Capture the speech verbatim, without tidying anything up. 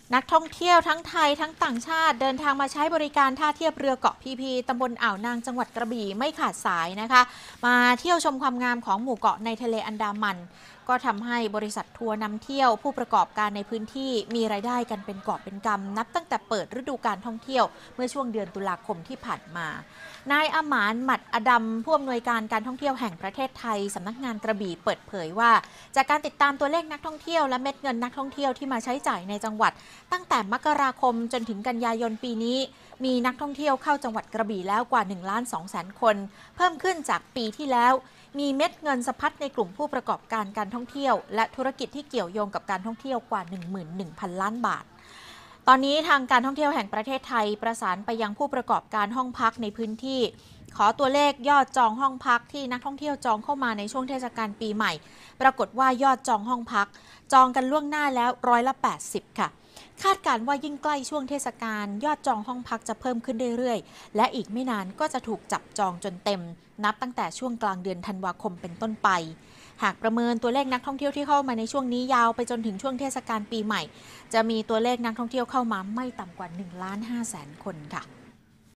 นักท่องเที่ยวทั้งไทยทั้งต่างชาติเดินทางมาใช้บริการท่าเทียบเรือเกาะพีพีตำบลอ่าวนางจังหวัดกระบี่ไม่ขาดสายนะคะมาเที่ยวชมความงามของหมู่เกาะในทะเลอันดามันก็ทำให้บริษัททัวร์นำเที่ยวผู้ประกอบการในพื้นที่มีรายได้กันเป็นกอบเป็นกำนับตั้งแต่เปิดฤดูการท่องเที่ยวเมื่อช่วงเดือนตุลาคมที่ผ่านมานายอมานหมัดอดัมผู้อำนวยการการท่องเที่ยวแห่งประเทศไทยสำนักงานกระบี่เปิดเผยว่าจากการติดตามตัวเลขนักท่องเที่ยวและเม็ดเงินนักท่องเที่ยวที่มาใช้จ่ายในจังหวัดตั้งแต่มกราคมจนถึงกันยายนปีนี้มีนักท่องเที่ยวเข้าจังหวัดกระบี่แล้วกว่า หนึ่งล้านสองแสน คนเพิ่มขึ้นจากปีที่แล้วมีเม็ดเงินสะพัดในกลุ่มผู้ประกอบการการท่องเที่ยวและธุรกิจที่เกี่ยวโยงกับการท่องเที่ยวกว่า หนึ่งหมื่นหนึ่งพัน ล้านบาทตอนนี้ทางการท่องเที่ยวแห่งประเทศไทยประสานไปยังผู้ประกอบการห้องพักในพื้นที่ขอตัวเลขยอดจองห้องพักที่นักท่องเที่ยวจองเข้ามาในช่วงเทศกาลปีใหม่ปรากฏว่ายอดจองห้องพักจองกันล่วงหน้าแล้วร้อยละแปดสิบค่ะคาดการว่ายิ่งใกล้ช่วงเทศกาลยอดจองห้องพักจะเพิ่มขึ้นเรื่อยๆและอีกไม่นานก็จะถูกจับจองจนเต็มนับตั้งแต่ช่วงกลางเดือนธันวาคมเป็นต้นไปหากประเมินตัวเลขนักท่องเที่ยวที่เข้ามาในช่วงนี้ยาวไปจนถึงช่วงเทศกาลปีใหม่จะมีตัวเลขนักท่องเที่ยวเข้ามาไม่ต่ำกว่าหนึ่งล้านห้าแสนคนค่ะ